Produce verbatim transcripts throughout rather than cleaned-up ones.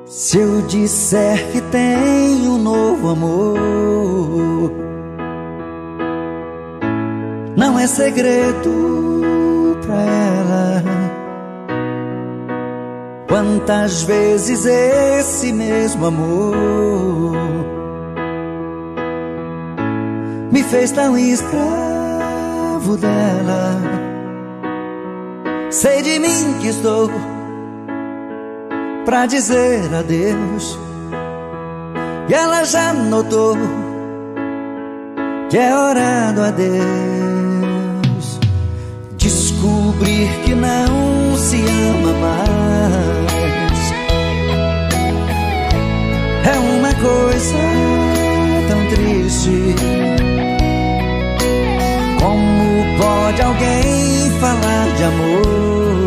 Se eu disser que tenho um novo amor, não é segredo pra ela. Quantas vezes esse mesmo amor me fez tão escravo dela. Sei de mim que estou pra dizer adeus, e ela já notou que é hora do adeus. Descobrir que não se ama mais é uma coisa tão triste. Como pode alguém falar de amor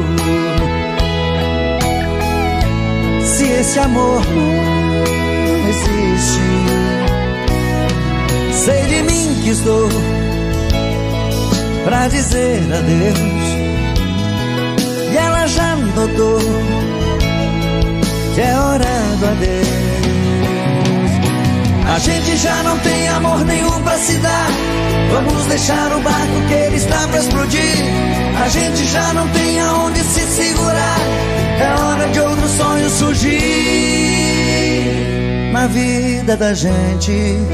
se esse amor não existe? Sei de mim que estou pra dizer adeus, e ela já notou que é hora do adeus. A gente já não tem amor nenhum pra se dar. Vamos deixar o barco que ele está pra explodir. A gente já não tem aonde se segurar. É hora de outro sonho surgir na vida da gente.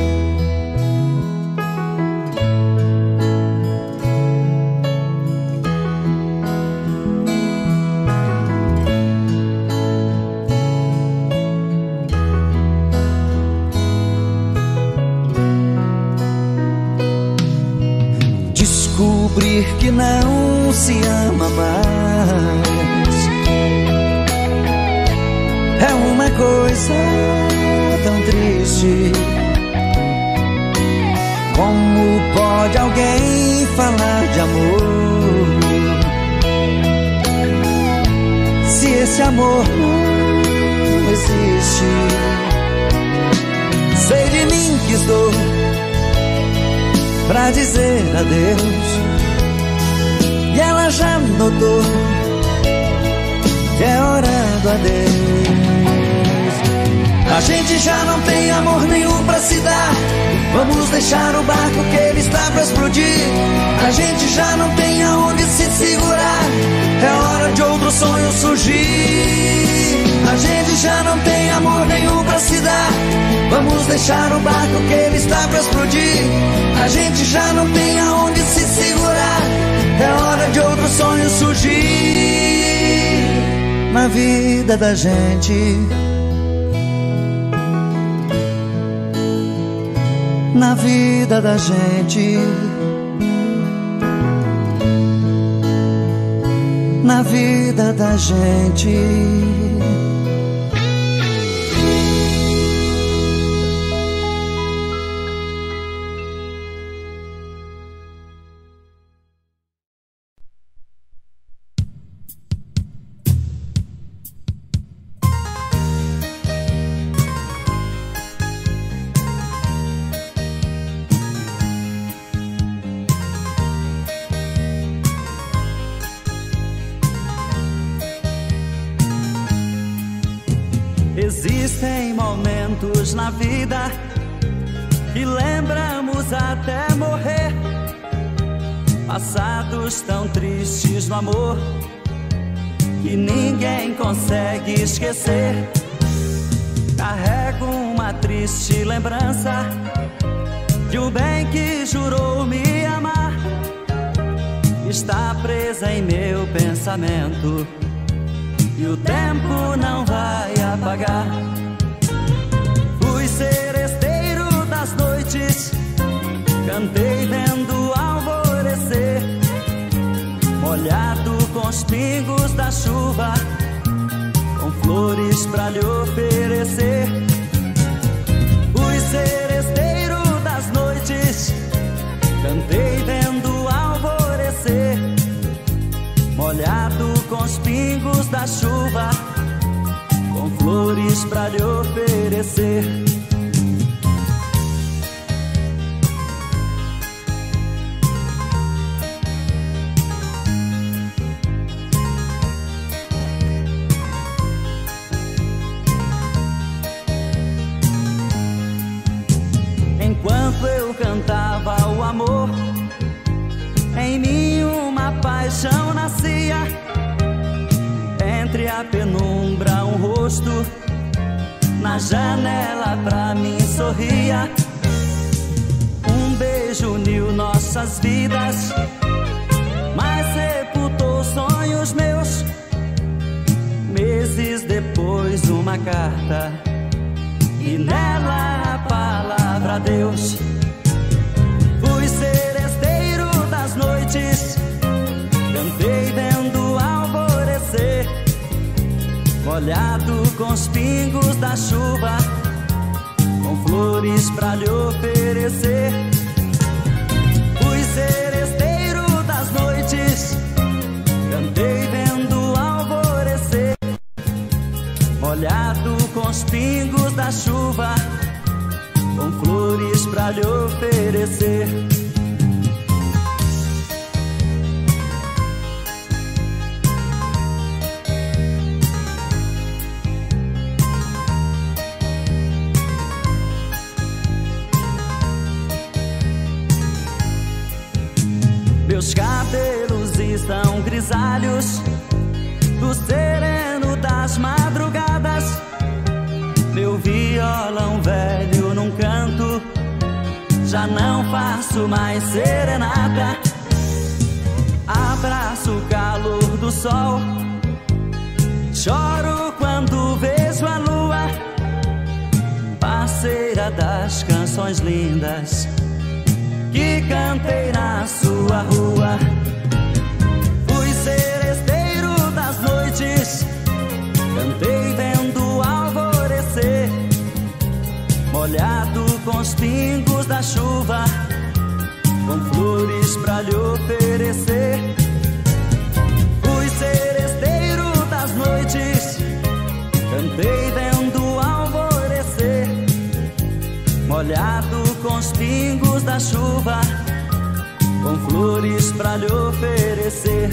Descobrir que não se ama mais é uma coisa tão triste. Como pode alguém falar de amor se esse amor não existe? Sei de mim que estou pra dizer adeus, e ela já notou que é hora do adeus. A gente já não tem amor nenhum pra se dar. Vamos deixar o barco que ele está pra explodir. A gente já não tem aonde se segurar. É hora de outro sonho surgir. A gente já não tem amor nenhum pra se dar. Vamos deixar o barco que ele está pra explodir. A gente já não tem aonde se segurar. É hora de outro sonho surgir na vida da gente. Na vida da gente. Na vida da gente. Existem momentos na vida que lembramos até morrer, passados tão tristes no amor que ninguém consegue esquecer. Carrego uma triste lembrança de um bem que jurou me amar. Está presa em meu pensamento e o tempo não vai apagar. Fui seresteiro das noites, cantei vendo o alvorecer, molhado com os pingos da chuva, com flores pra lhe oferecer. Fui seresteiro das noites, cantei vendo o alvorecer, molhado com os pingos da chuva, com flores pra lhe oferecer. paixão nascia. Entre a penumbra um rosto na janela pra mim sorria. Um beijo uniu nossas vidas, mas sepultou sonhos meus. Meses depois uma carta e nela a palavra Deus. Fui seresteiro das noites, cantei vendo alvorecer, molhado com os pingos da chuva, com flores pra lhe oferecer. Fui seresteiro das noites, cantei vendo alvorecer, molhado com os pingos da chuva, com flores pra lhe oferecer. Meus cabelos estão grisalhos do sereno das madrugadas. Meu violão velho num canto, já não faço mais serenata. Abraço o calor do sol, choro quando vejo a lua, parceira das canções lindas que cantei na sua rua. Fui seresteiro das noites, cantei vendo alvorecer, molhado com os pingos da chuva, com flores pra lhe oferecer. Fui seresteiro das noites, cantei vendo alvorecer, molhado com os pingos da chuva, com flores pra lhe oferecer.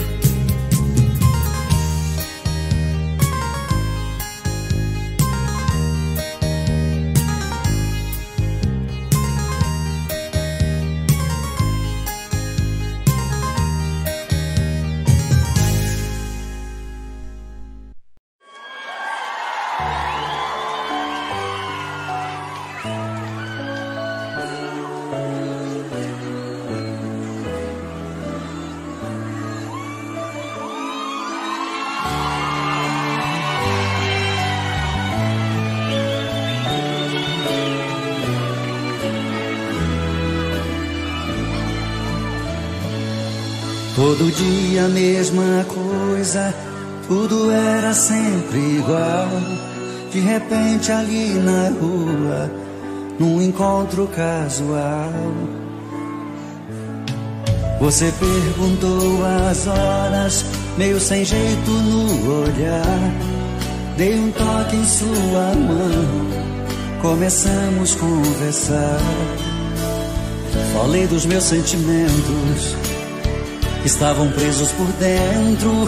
Todo dia a mesma coisa, tudo era sempre igual. De repente ali na rua, num encontro casual, você perguntou as horas, meio sem jeito no olhar. Dei um toque em sua mão, começamos a conversar. Falei dos meus sentimentos, estavam presos por dentro.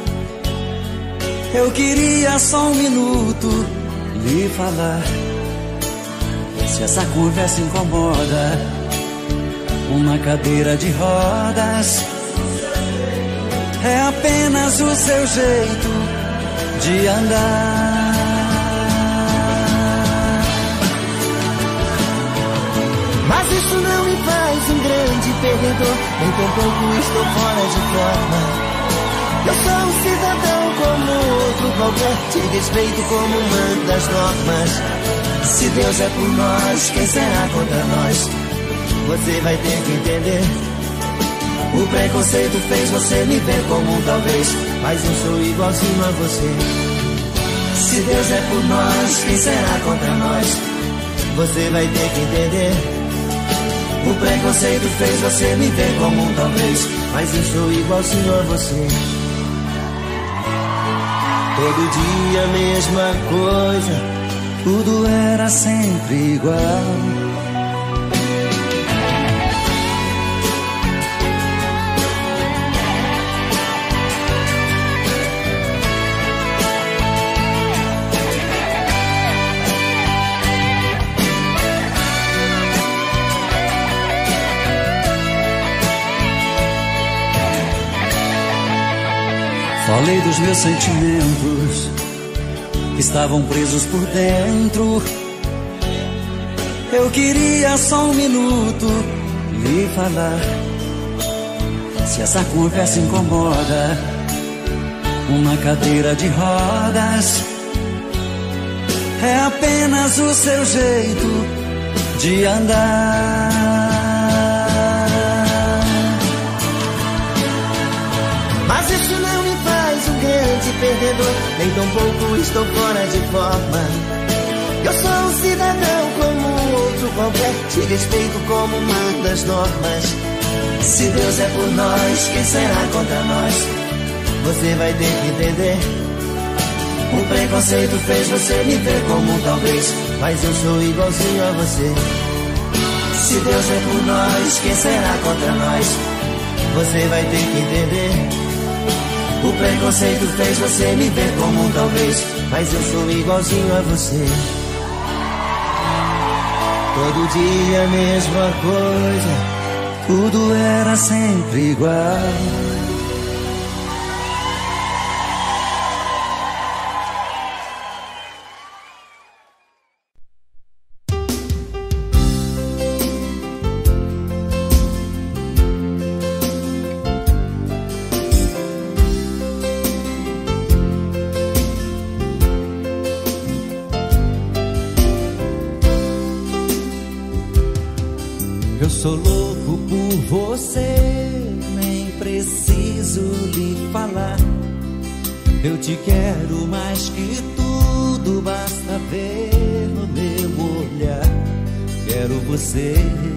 Eu queria só um minuto lhe falar. Se essa conversa incomoda, uma cadeira de rodas é apenas o seu jeito de andar. Mas isso não me faz um grande perdedor, nem tampouco estou fora de forma. Eu sou um cidadão como outro qualquer, te respeito como manda as normas. Se Deus é por nós, quem será contra nós? Você vai ter que entender. O preconceito fez você me ver como um talvez, mas eu sou igualzinho a você. Se Deus é por nós, quem será contra nós? Você vai ter que entender. O preconceito fez você me ver como um talvez, mas eu sou igualzinho a você. Todo dia a mesma coisa, tudo era sempre igual. Falei dos meus sentimentos que estavam presos por dentro. Eu queria só um minuto lhe falar. Se essa conversa incomoda, uma cadeira de rodas é apenas o seu jeito de andar. Mas isso não me faz um grande perdedor, nem tampouco estou fora de forma. Eu sou um cidadão como outro qualquer, te respeito como manda as normas. Se Deus é por nós, quem será contra nós? Você vai ter que entender. O preconceito fez você me ver como um talvez, mas eu sou igualzinho a você. Se Deus é por nós, quem será contra nós? Você vai ter que entender. O preconceito fez você me ver como um talvez, mas eu sou igualzinho a você. Todo dia a mesma coisa, tudo era sempre igual. Eu sou louco por você, nem preciso lhe falar. Eu te quero mais que tudo, basta ver no meu olhar. Quero você.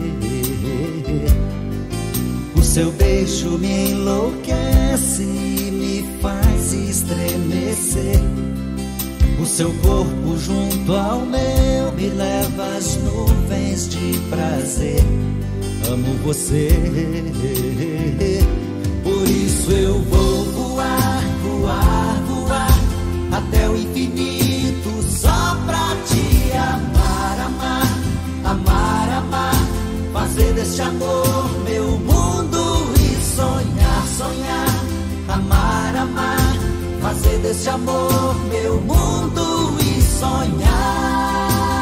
O seu beijo me enlouquece, me faz estremecer. O seu corpo junto ao meu me leva às nuvens de prazer. Amo você, por isso eu vou voar, voar, voar até o infinito só pra te amar, amar, amar, amar. Fazer deste amor meu mundo e sonhar, sonhar, amar, amar. Fazer deste amor meu mundo e sonhar.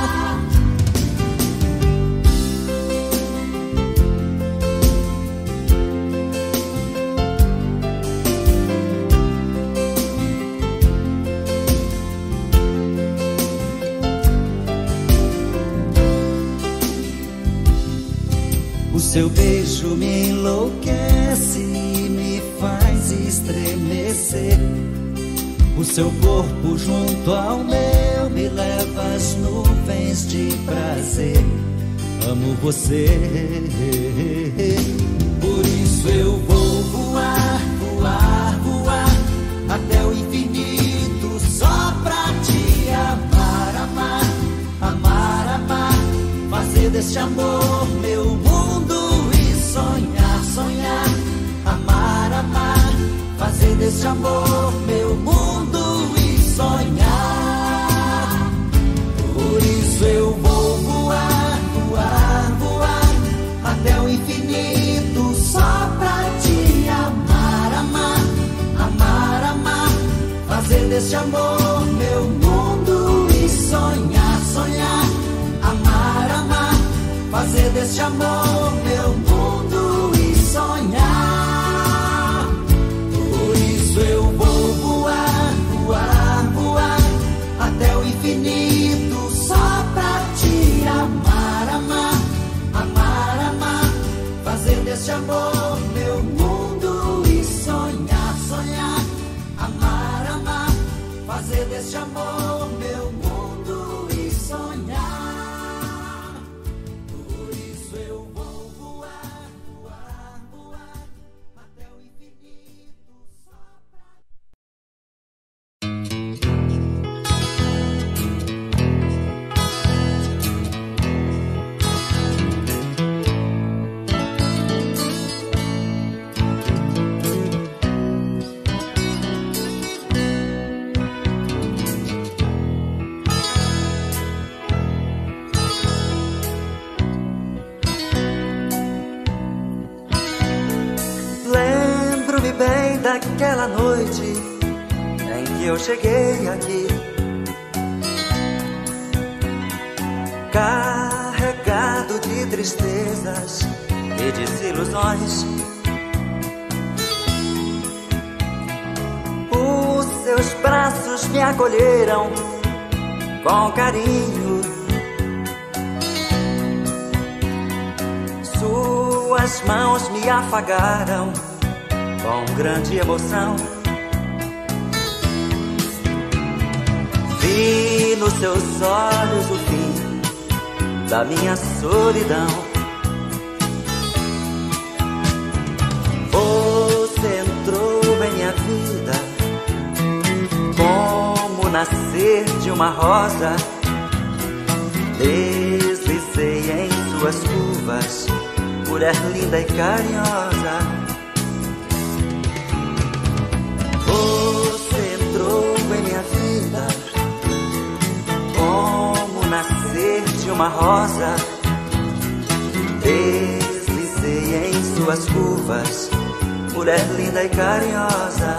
O seu beijo me enlouquece, me faz estremecer. O seu corpo junto ao meu me leva às nuvens de prazer. Amo você, por isso eu vou voar, voar, voar até o infinito só pra te amar, amar, amar, amar. Fazer deste amor meu mundo e sonhar, sonhar, amar, amar. Fazer deste amor meu mundo e sonhar. Por isso eu vou voar, voar, voar até o infinito só pra te amar, amar, amar, amar. Fazer deste amor meu mundo e sonhar, sonhar, amar, amar. Fazer deste amor meu mundo e sonhar. Por isso eu vou voar, voar, voar até o infinito só pra te amar, amar, amar, amar. Fazer deste amor meu mundo e sonhar, sonhar, amar, amar. Fazer deste amor meu mundo e sonhar. Por isso eu vou voar, voar, voar até o infinito só pra... Lembro-me bem daquela noite eu cheguei aqui, carregado de tristezas e desilusões. Os seus braços me acolheram com carinho, suas mãos me afagaram com grande emoção. Vi nos seus olhos o fim da minha solidão. Você entrou em minha vida como nascer de uma rosa. Deslizei em suas curvas, mulher linda e carinhosa. Você entrou em minha vida como nascer de uma rosa. Deslizei em suas curvas, mulher linda e carinhosa.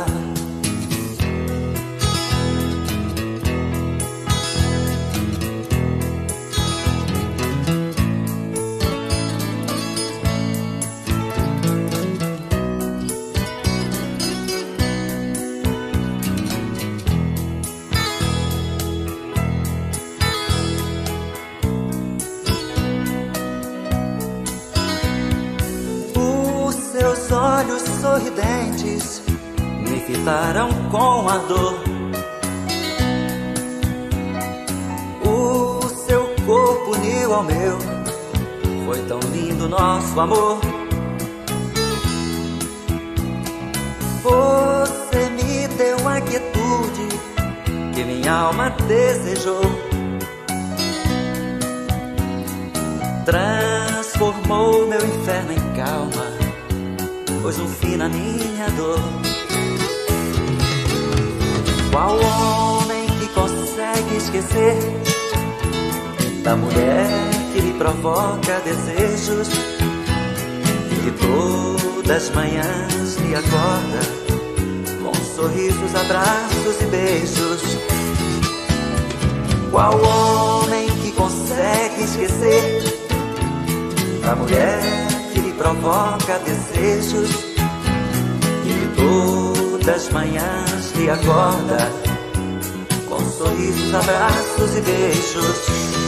Seus olhos sorridentes me fitaram com ardor. O seu corpo uniu ao meu, foi tão lindo nosso amor. Você me deu a quietude que minha alma desejou. Transformou meu inferno em calma, pôs um fim na minha dor. Qual homem que consegue esquecer da mulher que lhe provoca desejos, que todas as manhãs lhe acorda com sorrisos, abraços e beijos? Qual homem que consegue esquecer da mulher que lhe provoca desejos, que todas as manhãs lhe acorda com sorrisos, abraços e beijos?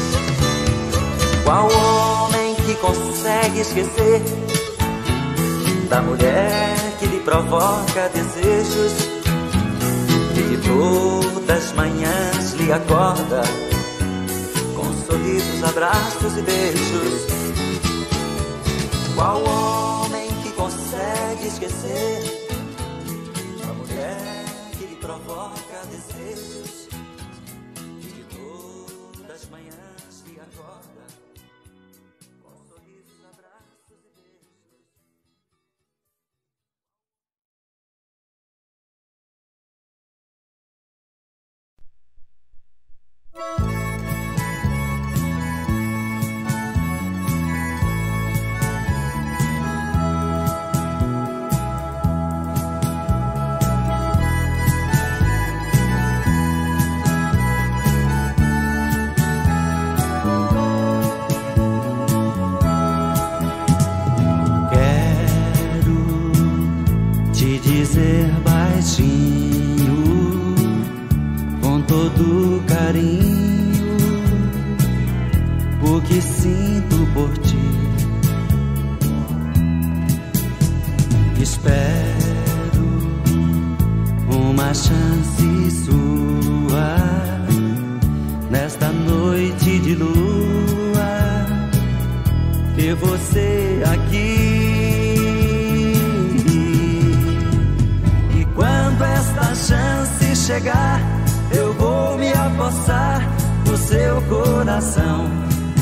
Qual homem que consegue esquecer da mulher que lhe provoca desejos, que todas as manhãs lhe acorda com sorrisos, abraços e beijos? Qual homem que consegue esquecer a mulher que lhe provoca desejos, que todas as manhãs lhe acorda com sorrisos, abraços e beijos? Dizer baixinho, com todo carinho, o que sinto por ti. Espero uma chance sua nesta noite de lua, ter você aqui. Quando esta chance chegar, eu vou me apossar do seu coração.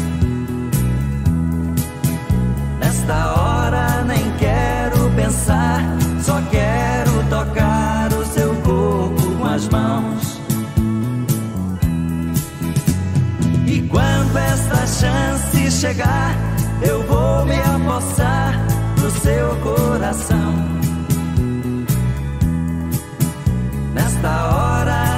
Nesta hora nem quero pensar, só quero tocar o seu corpo com as mãos. E quando esta chance chegar, eu vou me apossar do seu coração. Nesta hora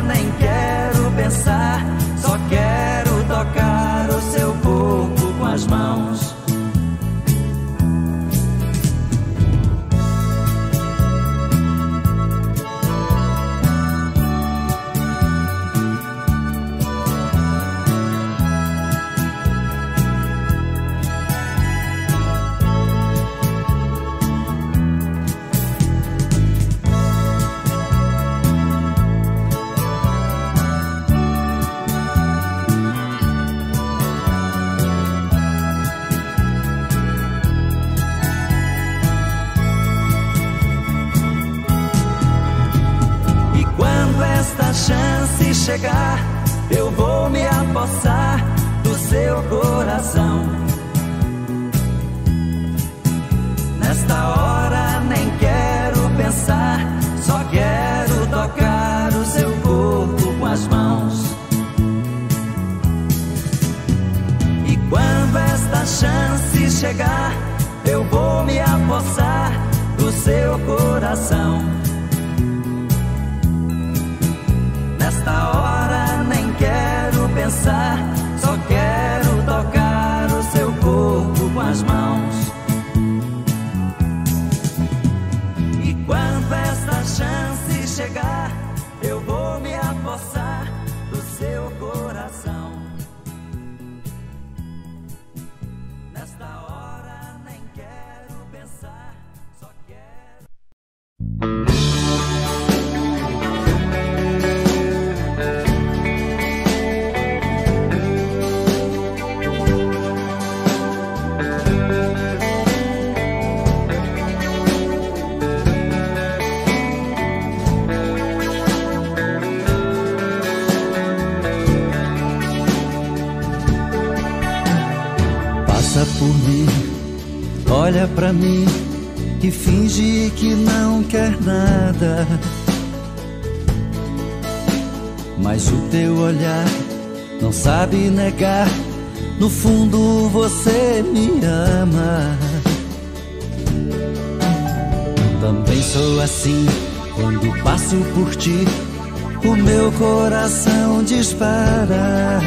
chegar, eu vou me apossar do seu coração. Nesta hora nem quero pensar, só quero tocar o seu corpo com as mãos. E quando esta chance chegar, eu vou me apossar do seu coração. Nesta hora nem quero pensar, só quero tocar o seu corpo com as mãos. E quando esta chance chegar, eu vou me apossar do seu coração. Nesta hora nem quero pensar, só quero. Por mim, olha pra mim e finge que não quer nada, mas o teu olhar não sabe negar, no fundo você me ama. Também sou assim, quando passo por ti, o meu coração dispara.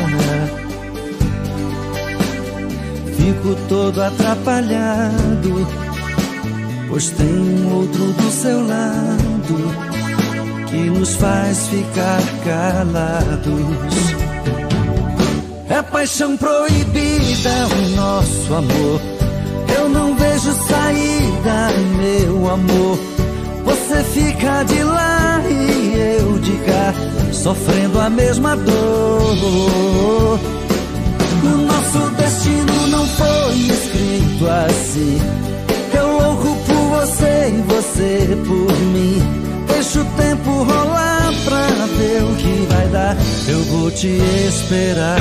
Fico todo atrapalhado, pois tem um outro do seu lado que nos faz ficar calados. É paixão proibida o nosso amor, eu não vejo saída, meu amor. Você fica de lá e eu de cá, sofrendo a mesma dor. O nosso destino não foi escrito assim, eu louco por você e você por mim. Deixa o tempo rolar pra ver o que vai dar, eu vou te esperar.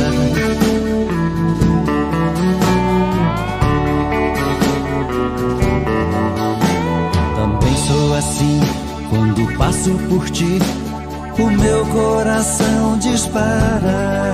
Também sou assim, quando passo por ti, o meu coração dispara.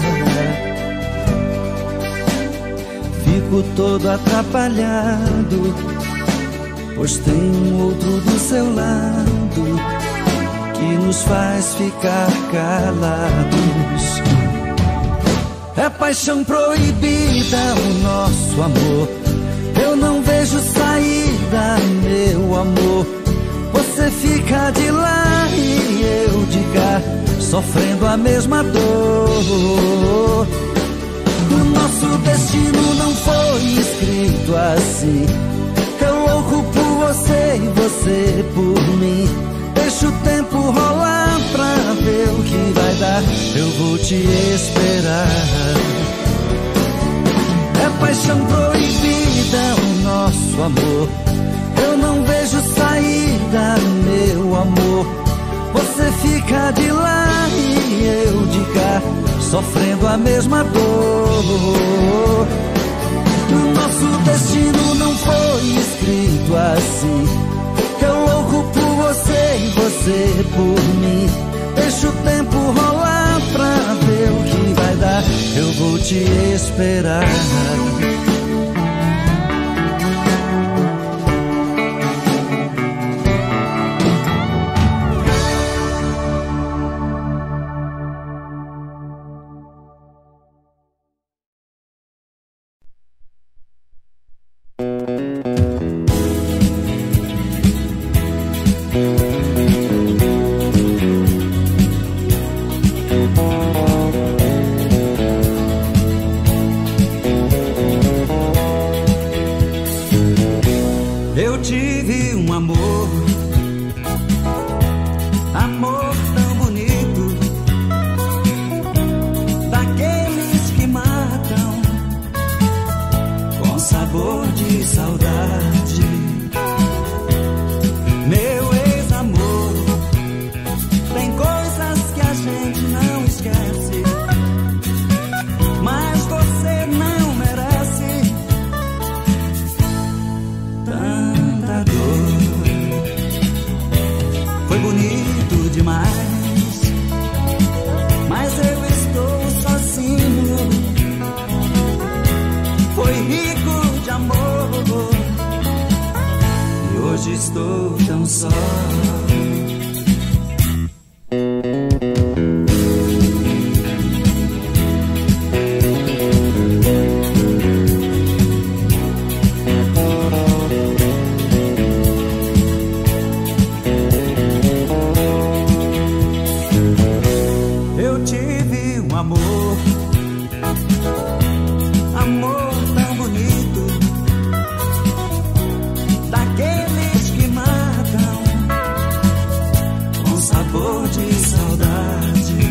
Fico todo atrapalhado, pois tem um outro do seu lado que nos faz ficar calados. É paixão proibida o nosso amor, eu não vejo saída, meu amor. Você fica de lá e eu de cá, sofrendo a mesma dor. O nosso destino não foi escrito assim, eu louco por você e você por mim. Deixa o tempo rolar pra ver o que vai dar, eu vou te esperar. É paixão proibida o nosso amor, eu não vejo saída, meu amor. Você fica de lá e eu de cá, sofrendo a mesma dor. O nosso destino não foi escrito assim, eu louco por você e você por mim. Deixa o tempo rolar pra ver o que vai dar, eu vou te esperar. Hoje estou tão só. Eu tive um amor, amor tão bonito, daqueles que matam com sabor de saudade.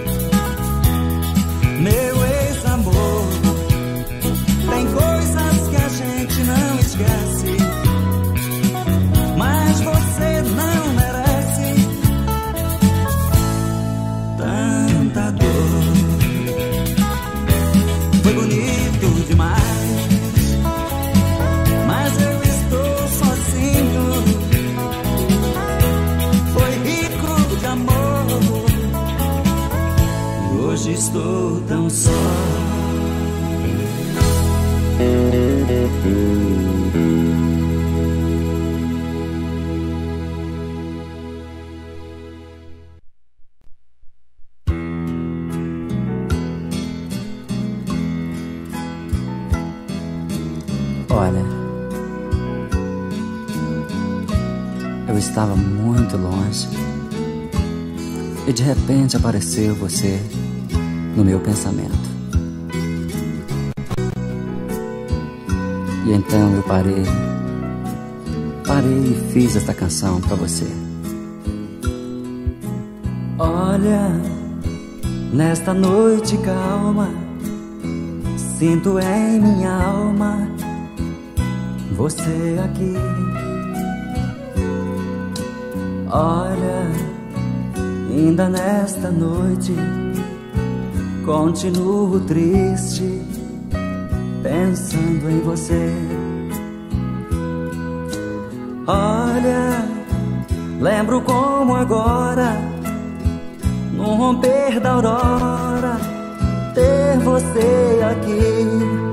Meu ex-amor, tem coisas que a gente não esquece, mas você não merece tanta dor. Foi bonito demais, mas eu estou sozinho. Foi rico de amor, e hoje estou tão só. Olha, eu estava muito longe e de repente apareceu você no meu pensamento. E então eu parei, parei e fiz esta canção pra você. Olha, nesta noite calma, sinto em minha alma você aqui. Olha, ainda nesta noite continuo triste, pensando em você. Olha, lembro como agora, no romper da aurora, ter você aqui.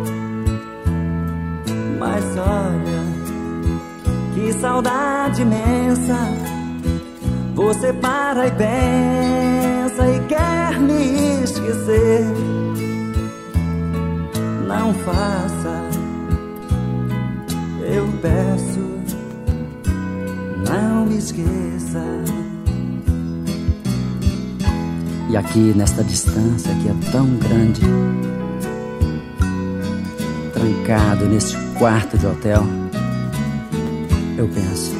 Mas olha, que saudade imensa, você para e pensa e quer me esquecer. Não faça, eu peço, não me esqueça. E aqui nesta distância que é tão grande, trancado neste quarto de hotel, eu penso,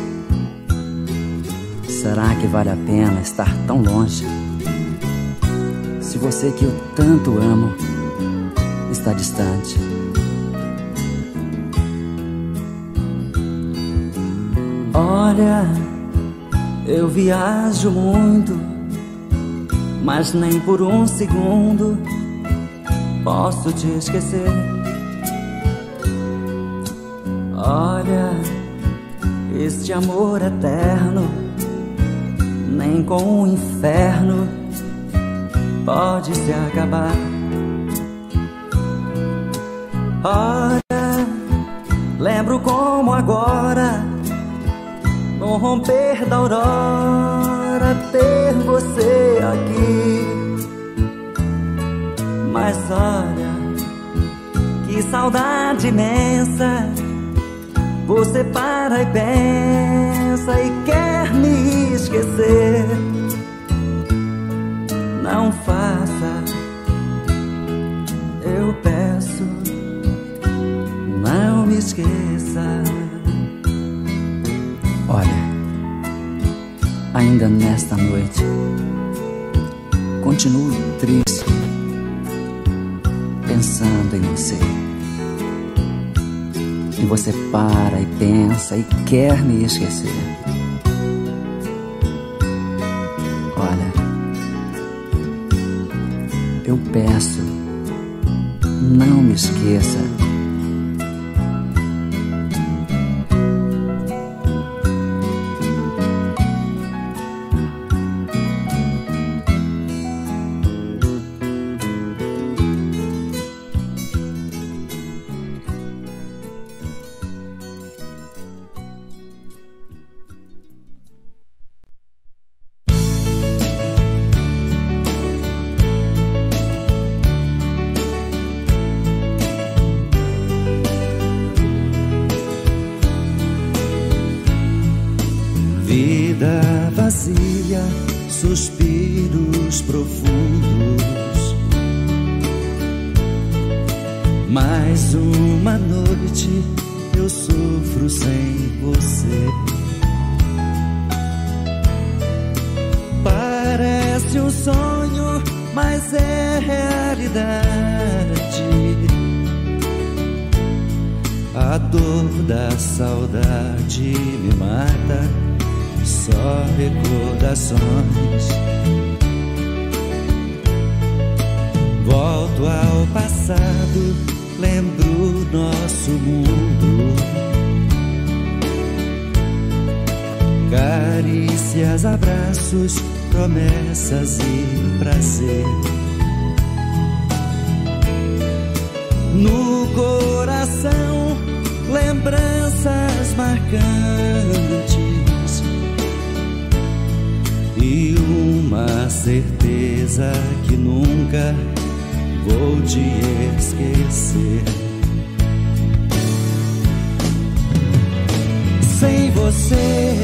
será que vale a pena estar tão longe, se você que eu tanto amo está distante? Olha, eu viajo muito, mas nem por um segundo posso te esquecer. Olha, este amor eterno, nem com o inferno pode se acabar. Olha, lembro como agora, no romper da aurora, ter você aqui. Mas olha, que saudade imensa, você para e pensa e quer me esquecer. Não faça, eu peço, não me esqueça. Olha, ainda nesta noite continuo triste, pensando em você. E você para e pensa e quer me esquecer. Olha, eu peço, não me esqueça. vazia, suspiros profundos. Mais uma noite eu sofro sem você. Parece um sonho, mas é realidade. A dor da saudade me mata, só recordações. Volto ao passado, lembro nosso mundo. Carícias, abraços, promessas e prazer. No coração, lembranças marcantes e uma certeza que nunca vou te esquecer. Sem você,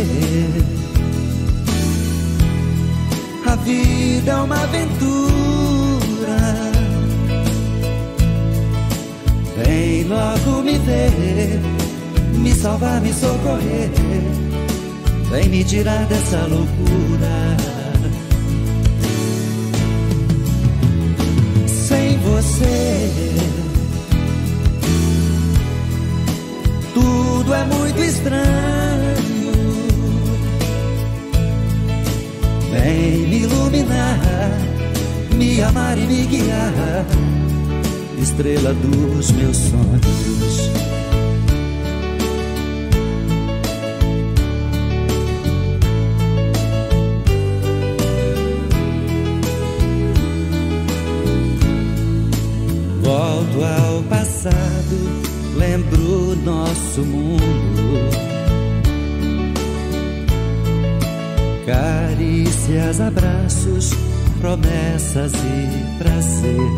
a vida é uma aventura. Vem logo me ver, me salvar, me socorrer. Vem me tirar dessa loucura. Sem você, tudo é muito estranho. Vem me iluminar, me amar e me guiar, estrela dos meus sonhos. Volto ao passado, lembro nosso mundo. Carícias, abraços, promessas e prazer.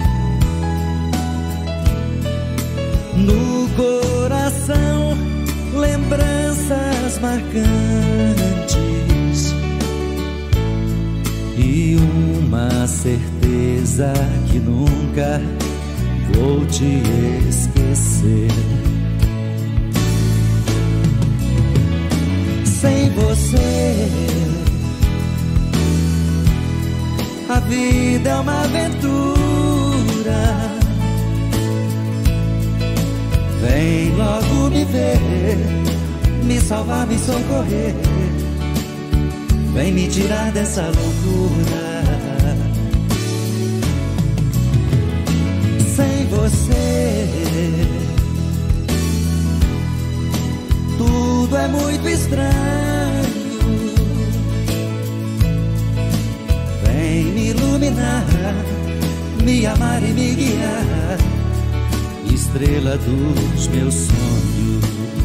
No coração, lembranças marcantes e uma certeza que nunca vou te esquecer. Sem você, a vida é uma aventura. Vem logo me ver, me salvar, me socorrer. Vem me tirar dessa loucura. Sem você, tudo é muito estranho. Vem me iluminar, me amar e me guiar, estrela dos meus sonhos.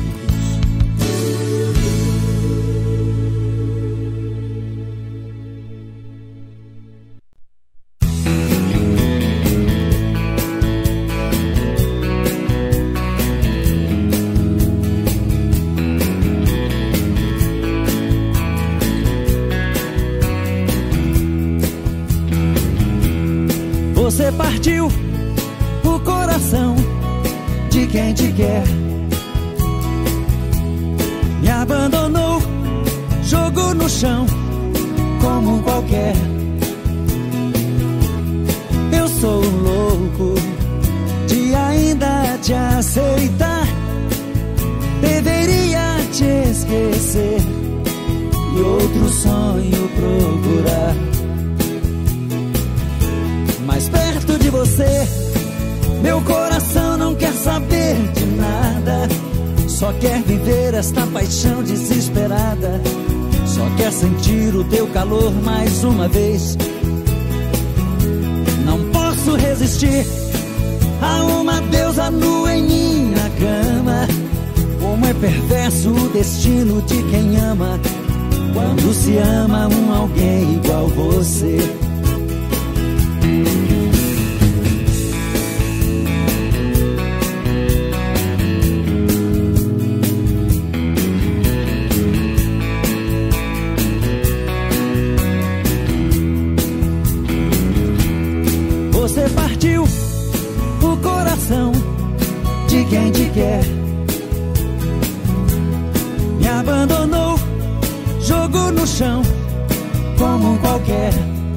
Você partiu o coração de quem te quer, me abandonou, jogou no chão como um qualquer. Eu sou um louco de ainda te aceitar. Deveria te esquecer e outro sonho procurar. Mais perto de você, meu coração não quer saber de nada. Só quer viver esta paixão desesperada. Só quer sentir o teu calor mais uma vez. Não posso resistir a uma deusa nua em minha cama. Como é perverso o destino de quem ama, quando se ama um alguém igual você. quem te quer. Me abandonou, jogou no chão como um qualquer.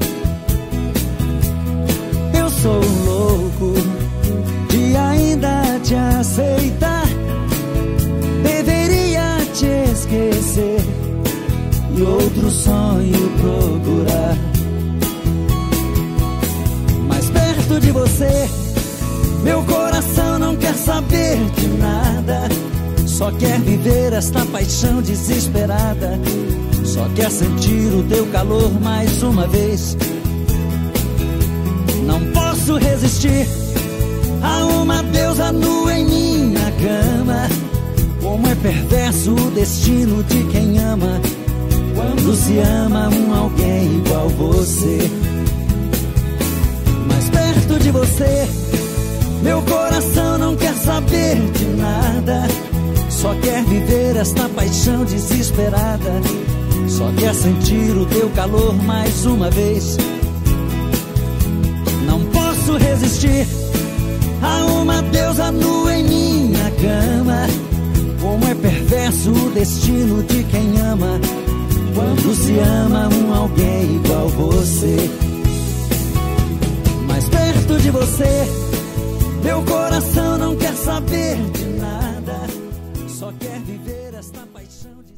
Eu sou louco de ainda te aceitar. Deveria te esquecer e outro sonho procurar. Mas perto de você, meu coração não quer saber de nada. Só quer viver esta paixão desesperada. Só quer sentir o teu calor mais uma vez. Não posso resistir a uma deusa nua em minha cama. Como é perverso o destino de quem ama, quando se ama um alguém igual você. Mas perto de você, meu coração não quer saber de nada. Só quer viver esta paixão desesperada. Só quer sentir o teu calor mais uma vez. Não posso resistir a uma deusa nua em minha cama. Como é perverso o destino de quem ama, quando se ama um alguém igual você. Mas perto de você, meu coração não quer saber de nada. Só quer viver esta paixão de...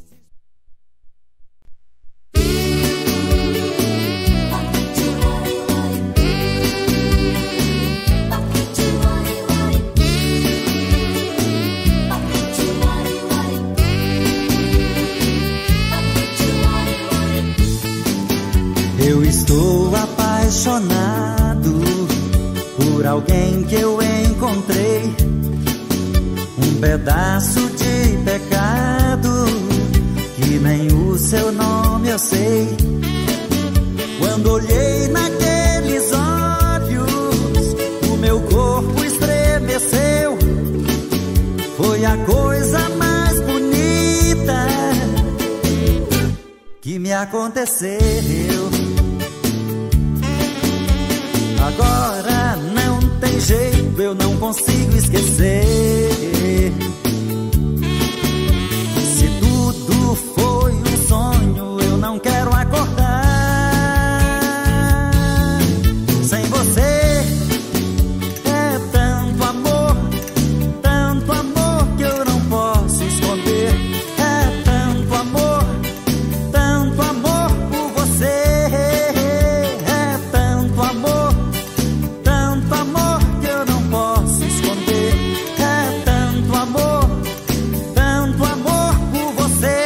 Eu estou apaixonado por alguém que eu encontrei. Um pedaço de pecado que nem o seu nome eu sei. Quando olhei naqueles olhos, o meu corpo estremeceu. Foi a coisa mais bonita que me aconteceu. Agora não tem jeito, eu não consigo esquecer. Se tudo foi um sonho, eu não quero acordar sem você. É tanto amor, tanto amor que eu não posso esconder. É tanto amor, tanto amor por você. É tanto amor, tanto amor que eu não posso esconder. É tanto amor, tanto amor por você.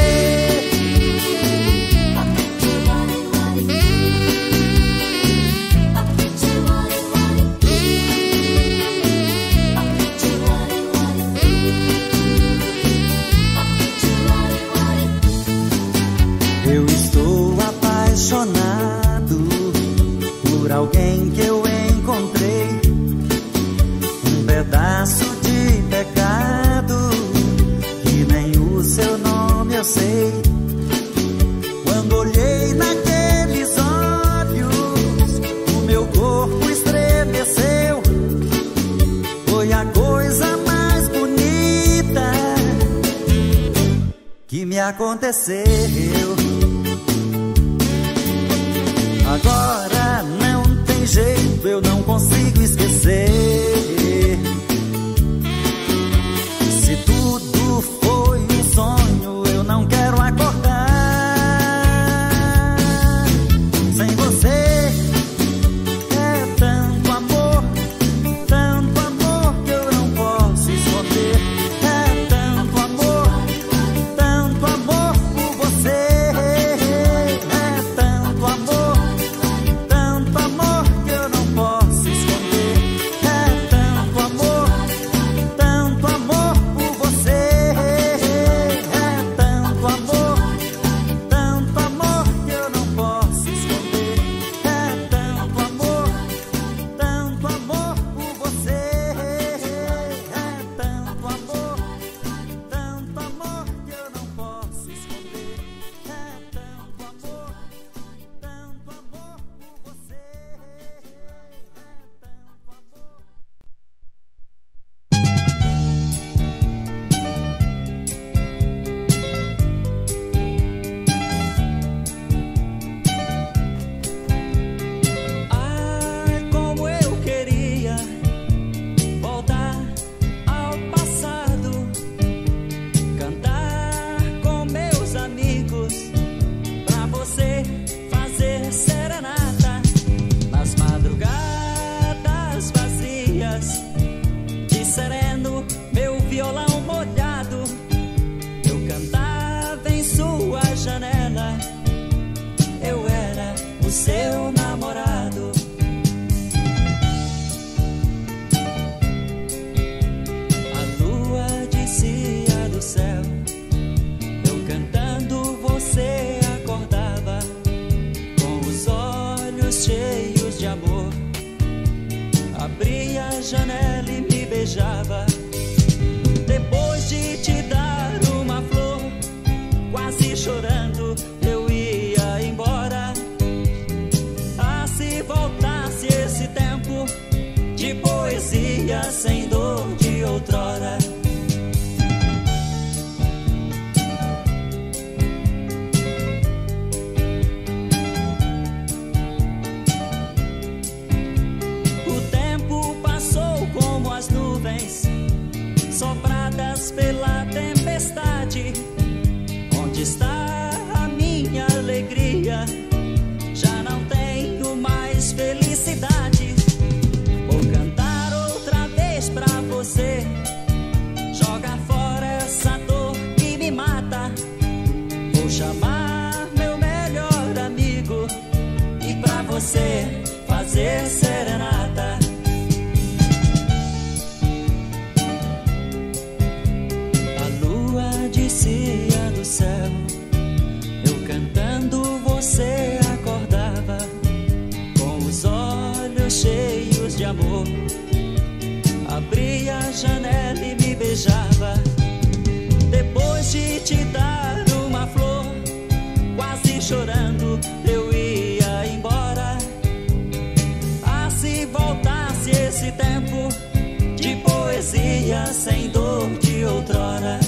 Eu estou apaixonado por alguém que eu encontrei. Um pedaço de pecado que nem o seu nome eu sei. Quando olhei naqueles olhos, o meu corpo estremeceu. Foi a coisa mais bonita que me aconteceu. Agora não tem jeito, eu não consigo esquecer. Se tudo foi um sonho, eu não quero acordar sem você. É tanto amor, tanto amor que eu não posso esconder. É tanto amor, tanto amor por você. a janela e me beijava. Depois de te dar uma flor, quase chorando, eu ia embora. Ah, se voltasse esse tempo de poesia sem dor de outrora. Sopradas pela tempestade, onde está a minha alegria? Já não tenho mais felicidade. Vou cantar outra vez pra você, joga fora essa dor que me mata. Vou chamar meu melhor amigo e pra você fazer serenata. Descia do céu, eu cantando, você acordava com os olhos cheios de amor. Abria a janela e me beijava. Depois de te dar uma flor, quase chorando, eu ia embora. Ah, se voltasse esse tempo de poesia sem dor de outrora.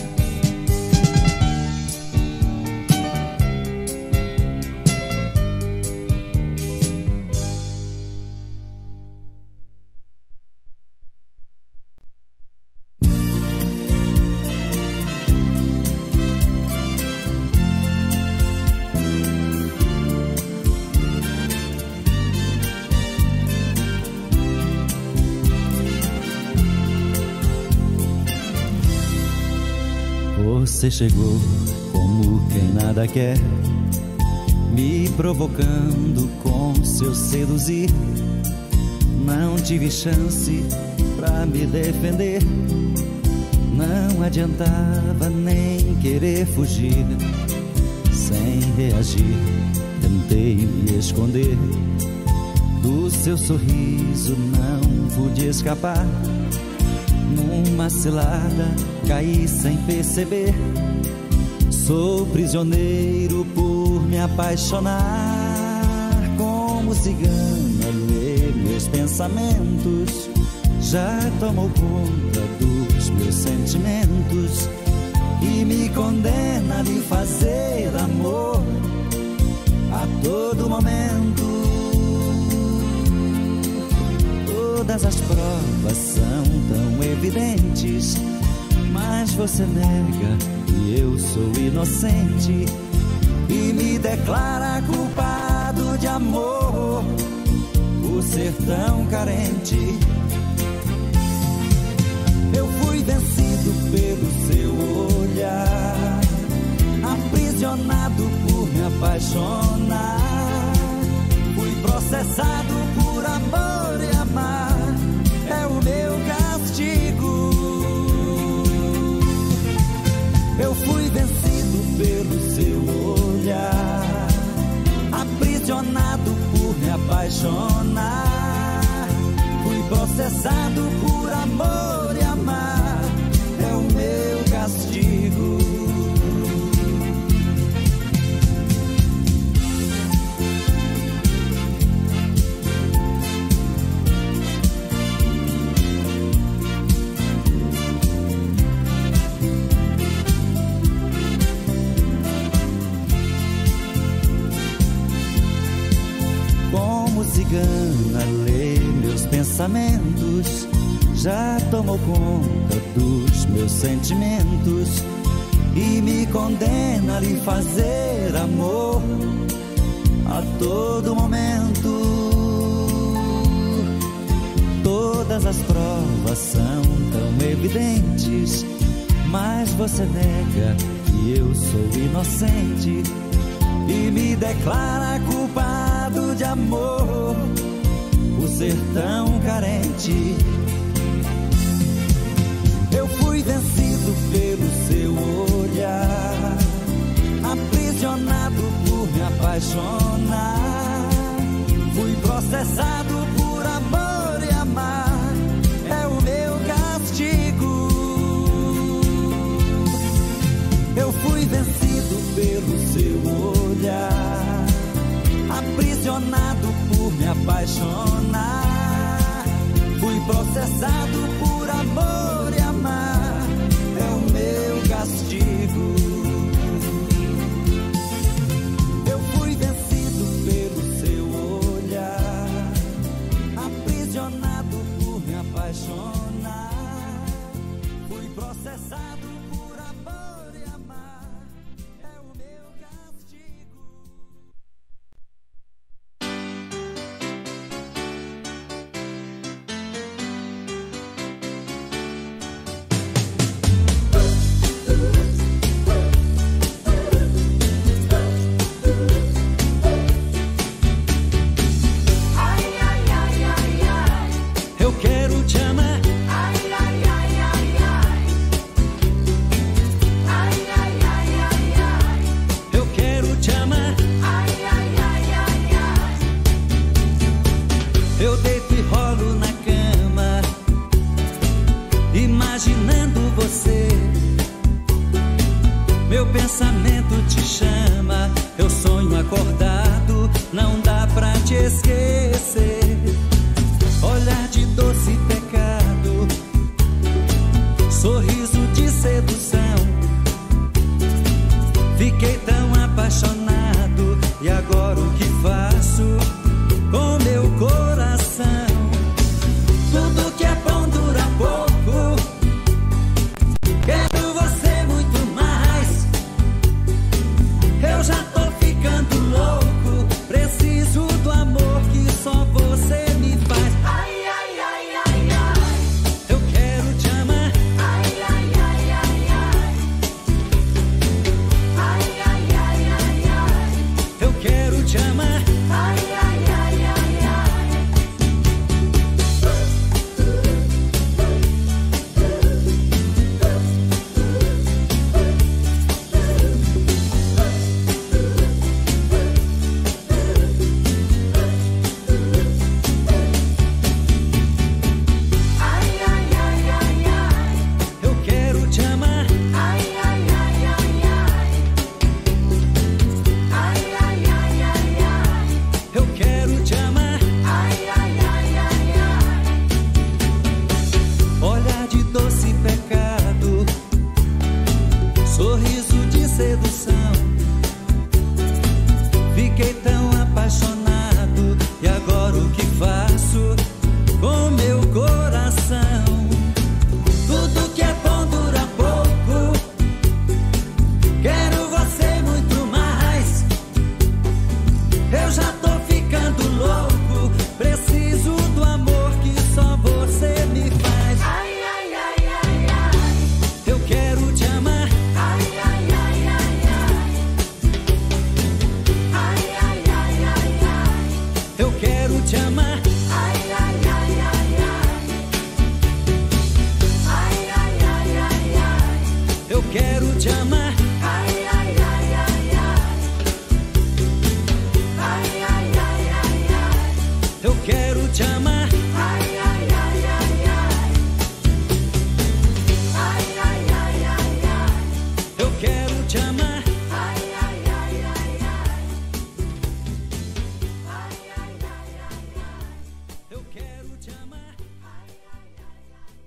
Você chegou como quem nada quer, me provocando com seu seduzir. Não tive chance pra me defender, não adiantava nem querer fugir. Sem reagir, tentei me esconder do seu sorriso, não pude escapar. Numa cilada caí sem perceber, sou prisioneiro por me apaixonar. Como cigana lê meus pensamentos, já tomou conta dos meus sentimentos e me condena a lhe fazer amor a todo momento. Todas as provas são tão evidentes, mas você nega que eu sou inocente e me declara culpado de amor por ser tão carente. Eu fui vencido pelo seu olhar, aprisionado por me apaixonar. Fui processado por amor e amar, é o meu castigo. Eu fui vencido pelo seu olhar, aprisionado por me apaixonar. Fui processado por amor e amar, é o meu castigo. Cigana lê meus pensamentos, já tomou conta dos meus sentimentos e me condena a lhe fazer amor a todo momento. Todas as provas são tão evidentes, mas você nega que eu sou inocente e me declara culpado de amor por ser tão carente. Eu fui vencido pelo seu olhar, aprisionado por me apaixonar. Fui processado por amor e amar, processado por amor e amar é o meu castigo. Eu fui vencido pelo seu olhar, aprisionado por me apaixonar. Fui processado por amor e amar é o meu castigo. Eu quero te amar. Ai, ai, ai, ai, ai. Ai, ai, ai, ai, ai. Eu quero te amar. Ai, ai, ai, ai, ai. Eu deito e rolo na cama, imaginando você. Meu pensamento te chama. Eu sonho acordado, não dá pra te esquecer. Olhar de doce pecado, sorriso de sedução. Fiquei tão apaixonado, e agora o que faço com meu coração? Tudo que é bom dura pouco. Quero você muito mais. Eu já tô ficando louco. Preciso do amor que só você me faz. Ai, ai, ai, ai, ai. Eu quero te amar. Ai, ai, ai, ai, ai. Ai, ai, ai, ai, ai. Eu quero te amar. Ai, ai, ai, ai, ai. Ai, ai, ai, ai, ai. Eu quero te amar. Ai, ai, ai, ai, ai. Ai, ai, ai, ai, ai. Eu quero te amar. Ai, ai, ai, ai, ai. Olhar de doce pecado, sorriso de sedução. Fiquei tão apaixonado, e agora o que faço com meu coração? Tudo que é bom dura pouco. Quero você muito mais. Eu já tô ficando louco. Preciso do amor que só você me faz. Ai, ai, ai, ai, ai. Eu quero te amar. Ai, ai, ai, ai, ai. Ai, ai, ai, ai, ai. Eu quero te amar. Ai, ai, ai, ai, ai. Ai, ai, ai, ai, ai. Eu quero te amar. Ai, ai, ai, ai, ai. Ai, ai, ai, ai, ai. Eu quero te amar. Ai, ai, ai, ai, ai. Ai, ai, ai, ai, ai. Eu quero te amar. Ai, ai, ai, ai, ai. Ai, ai, ai, ai, ai. Eu quero te amar. Ai, ai, ai, ai.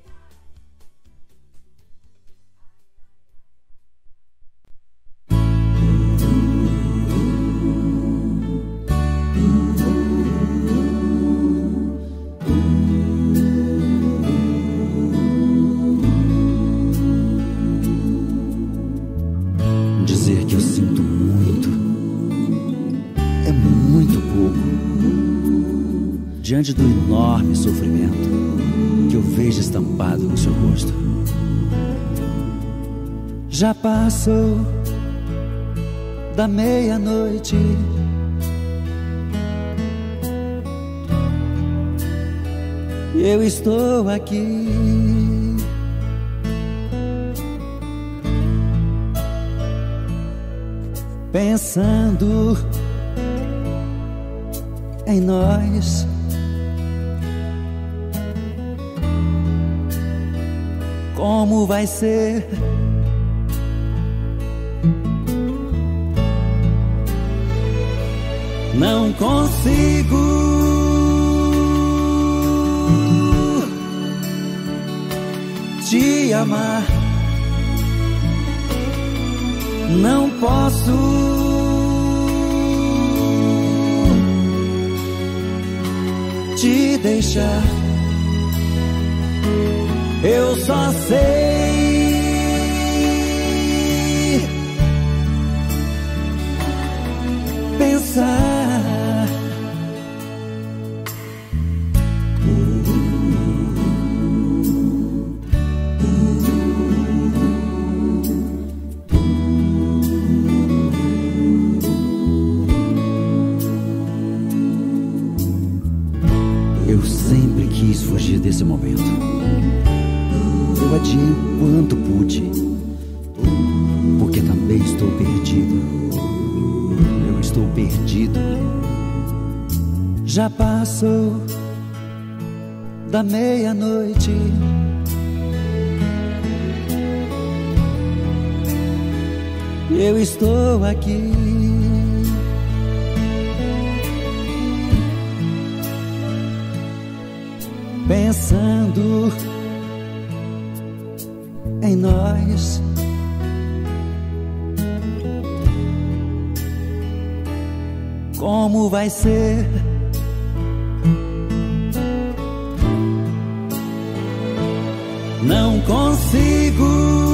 Dizer que eu sinto muito é muito pouco diante do enorme sofrimento que eu vejo estampado no seu rosto. Já passou da meia-noite, e eu estou aqui pensando em nós. Como vai ser? Não consigo te amar. Não posso te deixar. Eu só sei pensar. Eu sempre quis fugir desse momento. Eu adiei o quanto pude, porque também estou perdido. Eu estou perdido. Já passou da meia-noite. Eu estou aqui. Pensando em nós. Como vai ser? Não consigo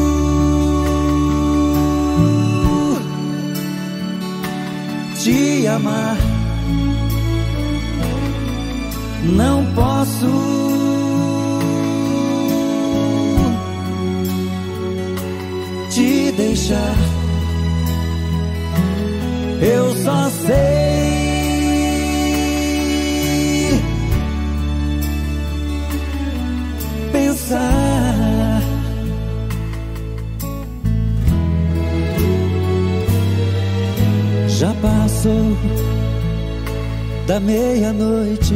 te amar. Não posso te deixar. Eu só sei pensar. Já passou da meia-noite.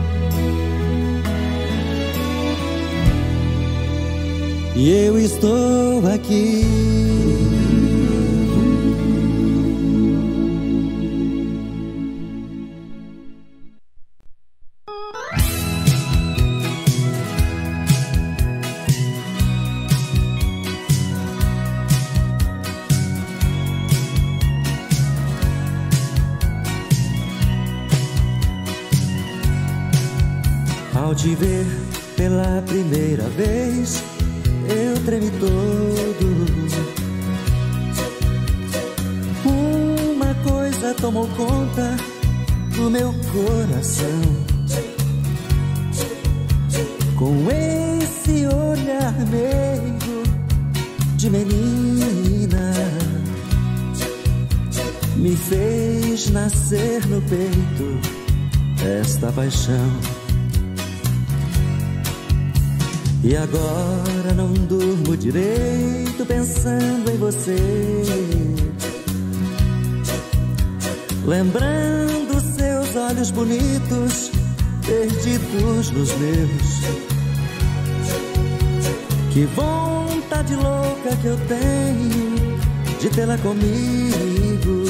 E eu estou aqui. Ao te ver pela primeira vez, eu tremi todo. Uma coisa tomou conta do meu coração. Com esse olhar meigo de menina, me fez nascer no peito esta paixão. E agora não durmo direito pensando em você, lembrando seus olhos bonitos perdidos nos meus. Que vontade louca que eu tenho de tê-la comigo,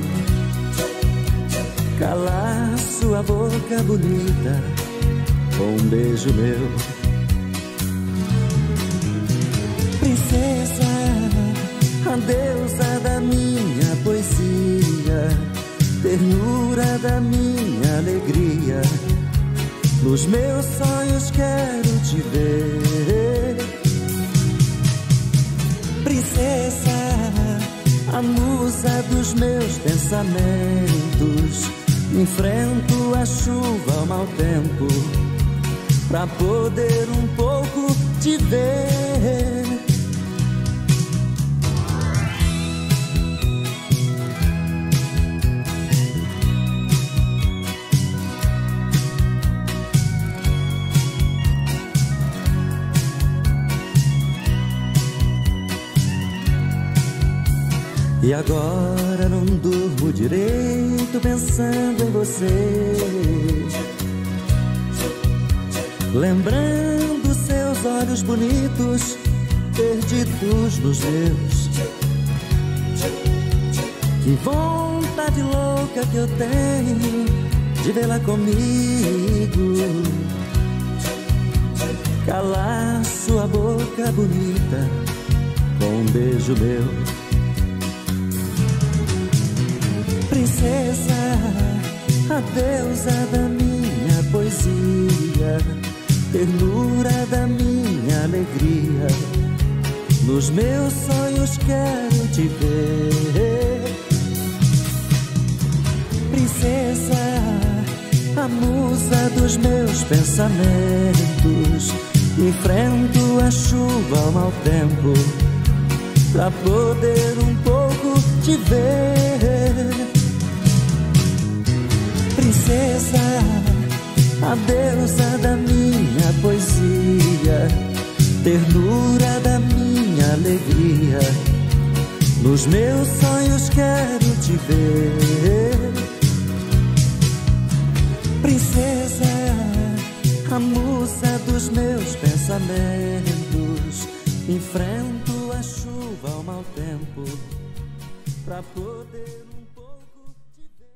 calar sua boca bonita com um beijo meu. Princesa, a deusa da minha poesia, ternura da minha alegria, nos meus sonhos quero te ver. Princesa, a musa dos meus pensamentos, enfrento a chuva, o mau tempo, pra poder um pouco te ver. E agora não durmo direito pensando em você, lembrando seus olhos bonitos perdidos nos meus. Que vontade louca que eu tenho de vê-la comigo, calar sua boca bonita com um beijo meu. Princesa, a deusa da minha poesia, ternura da minha alegria, nos meus sonhos quero te ver. Princesa, a musa dos meus pensamentos, enfrento a chuva ao mau tempo pra poder um pouco te ver. Princesa, a deusa da minha poesia, ternura da minha alegria, nos meus sonhos quero te ver. Princesa, a musa dos meus pensamentos, enfrento a chuva ao mau tempo pra poder um pouco te ver.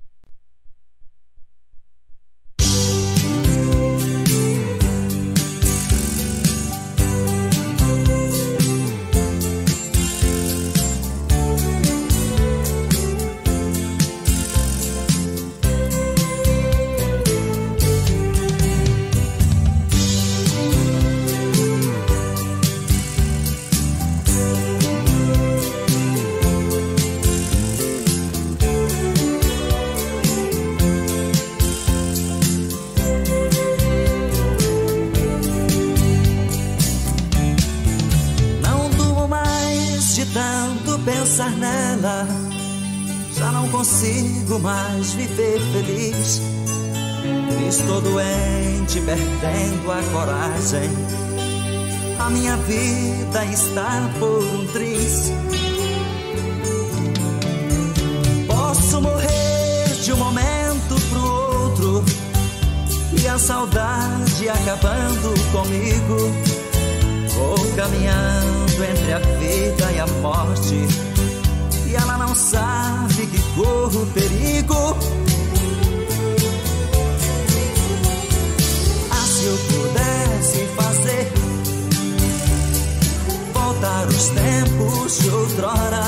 Pensar nela, já não consigo mais viver feliz. Estou doente, perdendo a coragem. A minha vida está por um triz. Posso morrer de um momento pro outro e a saudade acabando comigo. Vou caminhando entre a vida e a morte, e ela não sabe que corro perigo. Ah, se eu pudesse fazer voltar os tempos de outrora,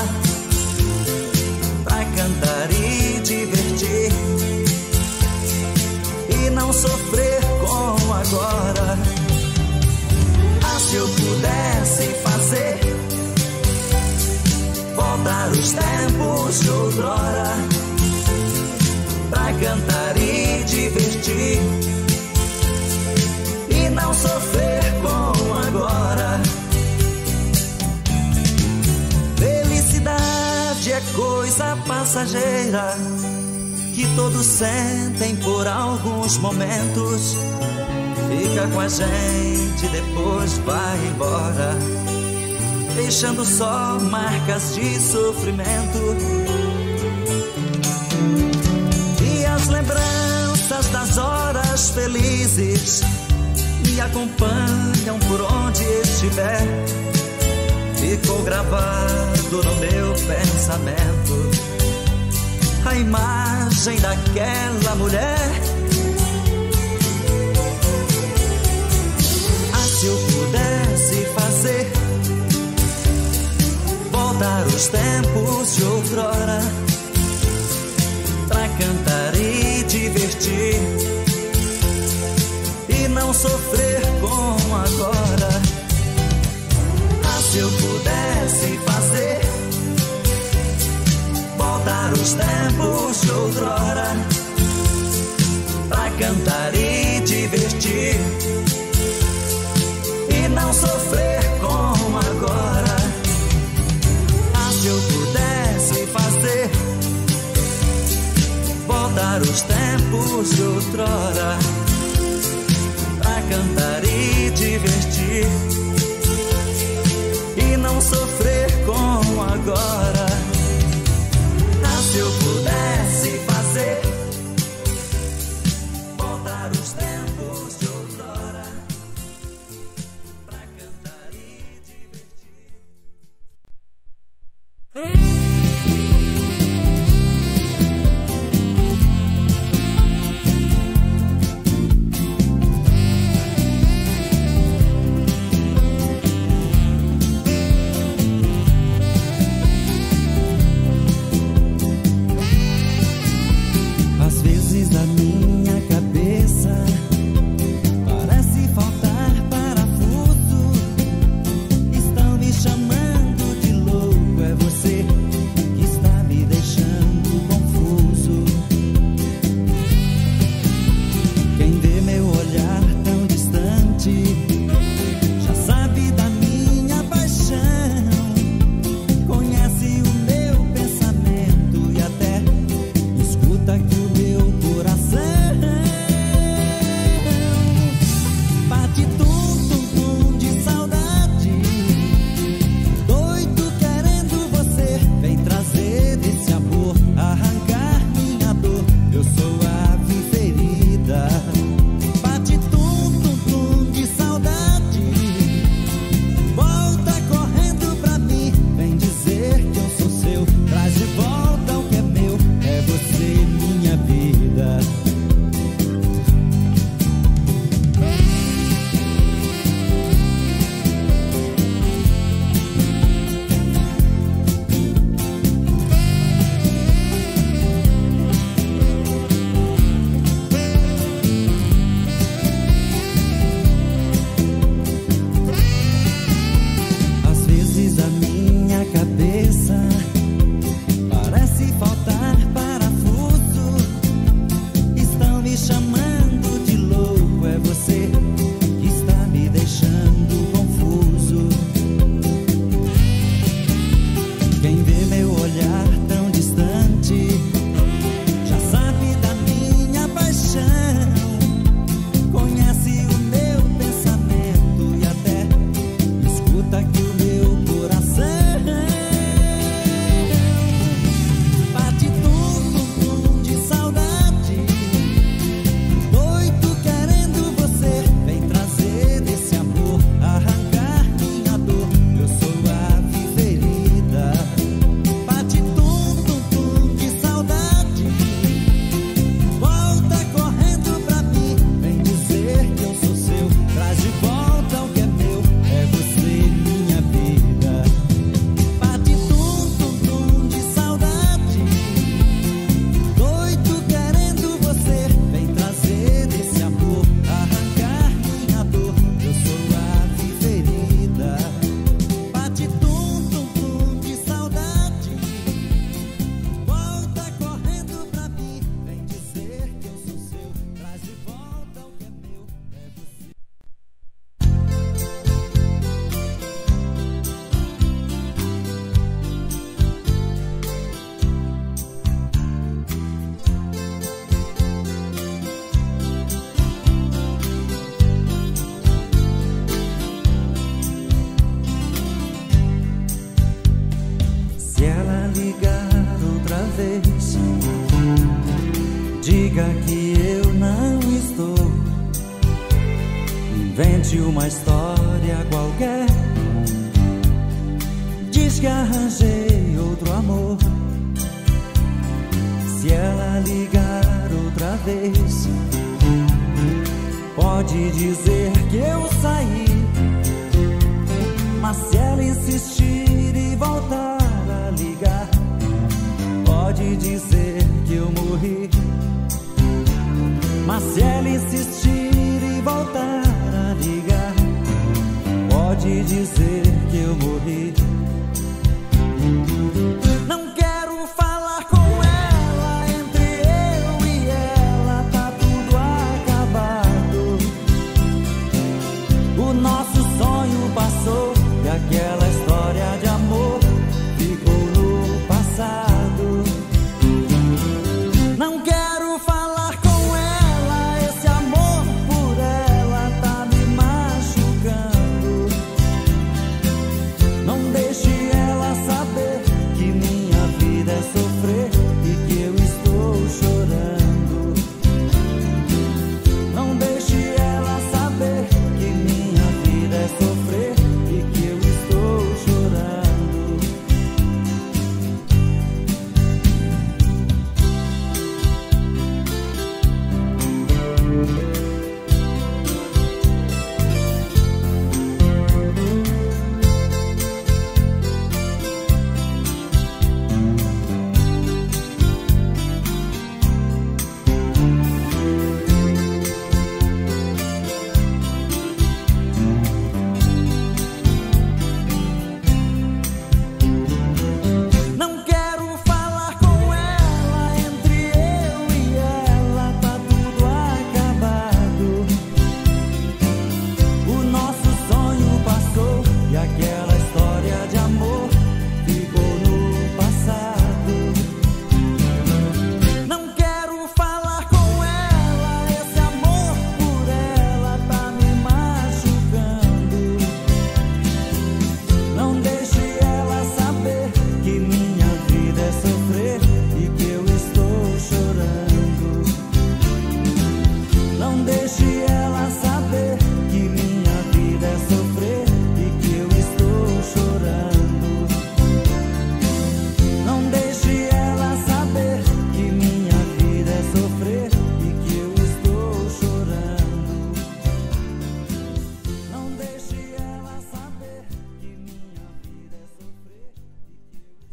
pra cantar e divertir e não sofrer como agora. Se eu pudesse fazer voltar os tempos de outrora, pra cantar e divertir e não sofrer como agora. Felicidade é coisa passageira que todos sentem por alguns momentos. Fica com a gente, depois vai embora, deixando só marcas de sofrimento. E as lembranças das horas felizes me acompanham por onde estiver. Ficou gravado no meu pensamento a imagem daquela mulher. Se eu pudesse fazer voltar os tempos de outrora, pra cantar e divertir e não sofrer como agora. Ah, se eu pudesse fazer voltar os tempos de outrora, pra cantar e divertir e não sofrer como agora. Ah, se eu pudesse fazer voltar os tempos de outrora, pra cantar e divertir e não sofrer como agora. Ah, se eu pudesse fazer voltar os tempos de outrora, pra cantar e divertir. de uma história qualquer. Diz que arranjei outro amor. Se ela ligar outra vez, pode dizer que eu saí. Mas se ela insistir e voltar a ligar, pode dizer que eu morri. Mas se ela insistir e voltar a ligar, pode dizer que eu morri. Não quero falar com ela, entre eu e ela tá tudo acabado. O nosso sonho passou e aquela história de amor ficou no passado. Não quero falar com ela, esse amor por ela tá me machucando. Não deixe ela saber que minha vida é sofrer e que eu estou chorando. Não deixe ela saber que minha vida é sofrer e que eu estou chorando. Não quero falar com ela, entre eu e ela tá tudo acabado. O nosso sonho passou e aquela história de amor ficou no passado. Não quero falar com ela, esse amor por ela tá me machucando. Não deixe ela saber que minha vida é sofrer e que eu estou chorando. Não deixe ela saber que minha vida é sofrer e que eu estou chorando. Não deixe ela saber que minha vida é sofrer e que eu estou chorando. Não deixe ela saber que minha vida é sofrer e que eu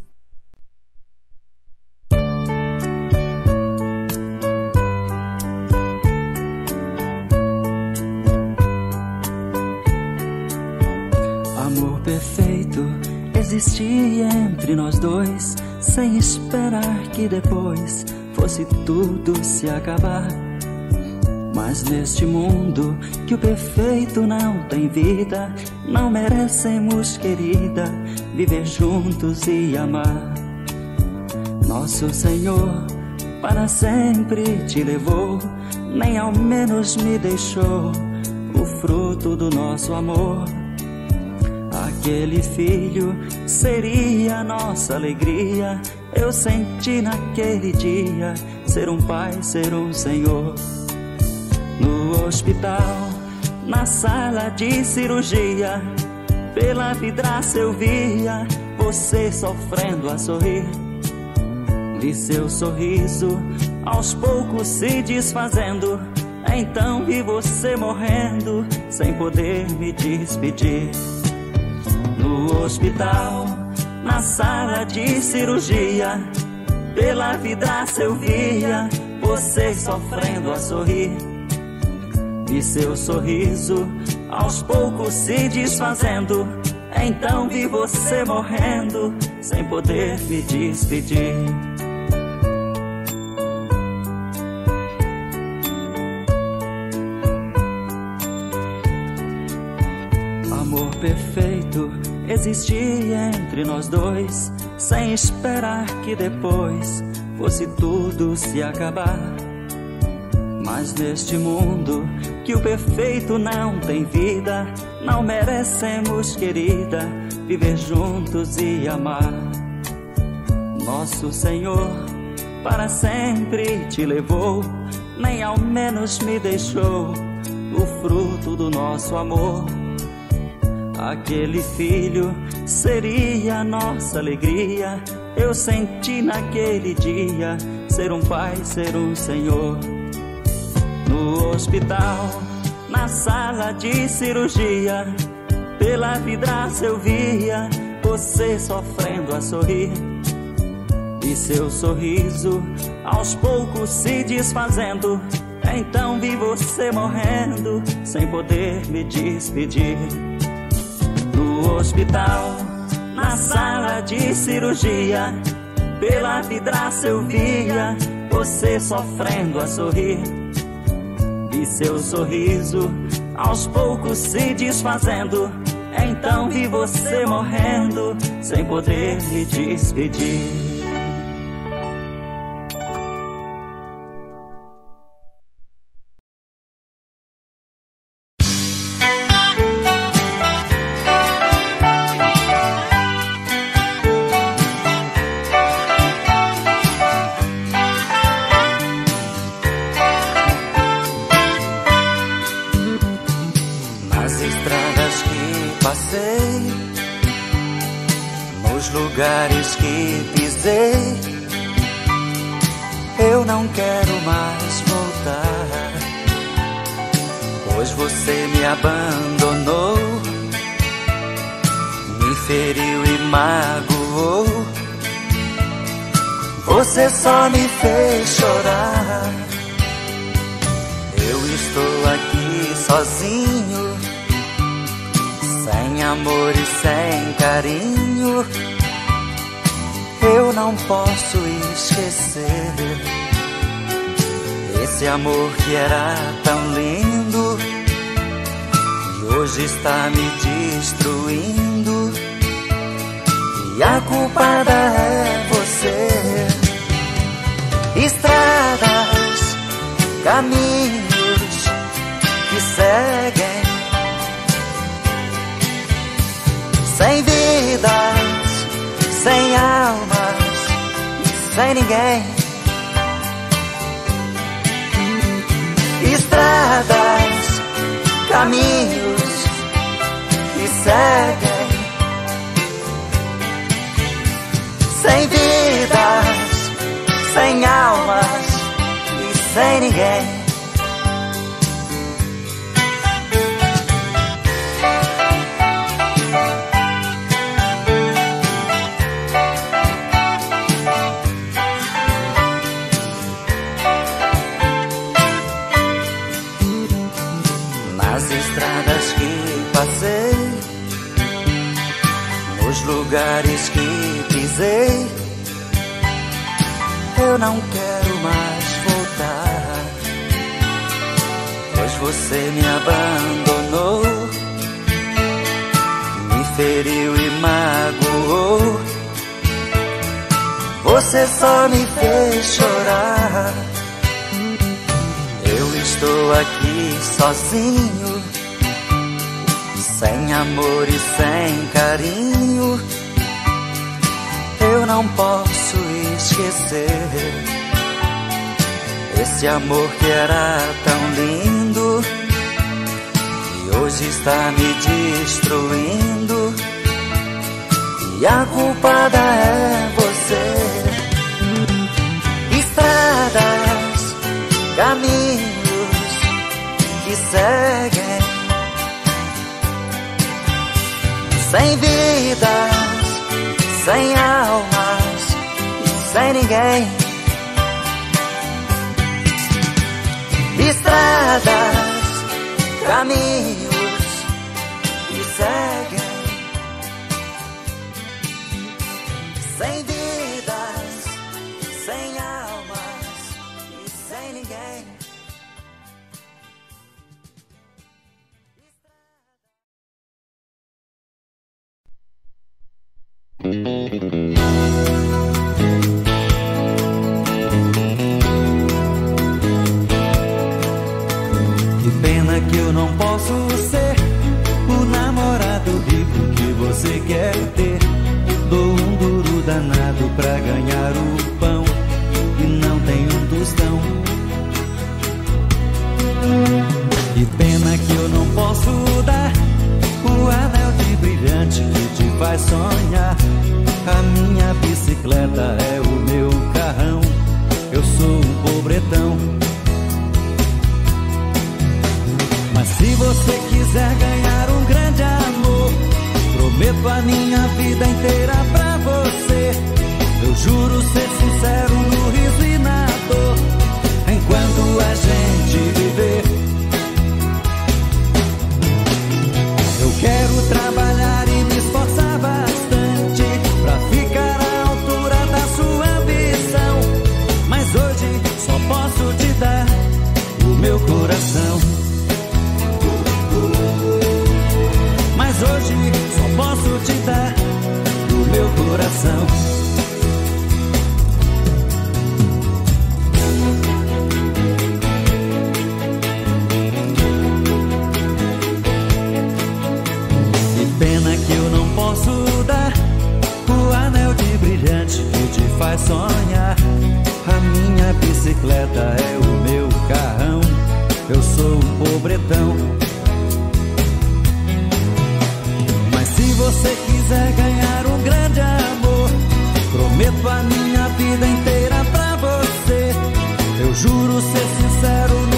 Amor perfeito existia entre nós dois, sem esperar que depois fosse tudo se acabar. Mas neste mundo que o perfeito não tem vida, não merecemos, querida, viver juntos e amar. Nosso Senhor para sempre te levou, nem ao menos me deixou o fruto do nosso amor. Aquele filho seria a nossa alegria. Eu senti naquele dia ser um pai, ser um senhor. No hospital, na sala de cirurgia, pela vidraça eu via você sofrendo a sorrir. Vi seu sorriso aos poucos se desfazendo, então vi você morrendo sem poder me despedir. No hospital, na sala de cirurgia, pela vidraça eu via você sofrendo a sorrir. Vi seu sorriso aos poucos se desfazendo, então vi você morrendo sem poder me despedir. Amor perfeito existia entre nós dois, sem esperar que depois fosse tudo se acabar. Mas neste mundo que o perfeito não tem vida, não merecemos, querida, viver juntos e amar. Nosso Senhor para sempre te levou, nem ao menos me deixou o fruto do nosso amor. Aquele filho seria a nossa alegria. Eu senti naquele dia ser um pai, ser um senhor. No hospital, na sala de cirurgia, pela vidraça eu via você sofrendo a sorrir, e seu sorriso aos poucos se desfazendo. Então vi você morrendo sem poder me despedir. No hospital, na sala de cirurgia, pela vidraça eu via você sofrendo a sorrir, e seu sorriso aos poucos se desfazendo. Então vi você morrendo sem poder me despedir. Lugares que pisei, eu não quero mais voltar, pois você me abandonou, me feriu e magoou. Você só me fez chorar. Eu estou aqui sozinho, sem amor e sem carinho. Eu não posso esquecer esse amor que era tão lindo e hoje está me destruindo, e a culpada é você. Estradas, caminhos que seguem sem vidas, sem almas e sem ninguém. Estradas, caminhos que seguem sem vidas, sem almas e sem ninguém. Nos lugares que pisei, eu não quero mais voltar, pois você me abandonou, me feriu e magoou. Você só me fez chorar. Eu estou aqui sozinho, sem amor e sem carinho. Eu não posso esquecer esse amor que era tão lindo e hoje está me destruindo, e a culpada é você. Estradas, caminhos que seguem sem vidas, sem almas e sem ninguém. Estradas, caminhos que seguem sem vidas, sem almas e sem ninguém. Que pena que eu não posso ser o namorado rico que você quer ter. Dou um duro danado pra ganhar o pão e não tenho um tostão. Que pena faz sonhar. A minha bicicleta é o meu carrão. Eu sou um pobretão. Mas se você quiser ganhar um grande amor, prometo a minha vida inteira pra você. Eu juro ser sincero no riso e na dor, enquanto a gente viver. Eu quero trabalhar e me esforçar bastante pra ficar à altura da sua visão. Mas hoje só posso te dar o meu coração. Mas hoje só posso te dar o meu coração. Pena que eu não posso dar o anel de brilhante que te faz sonhar. A minha bicicleta é o meu carrão. Eu sou um pobretão. Mas se você quiser ganhar um grande amor, prometo a minha vida inteira pra você. Eu juro ser sincero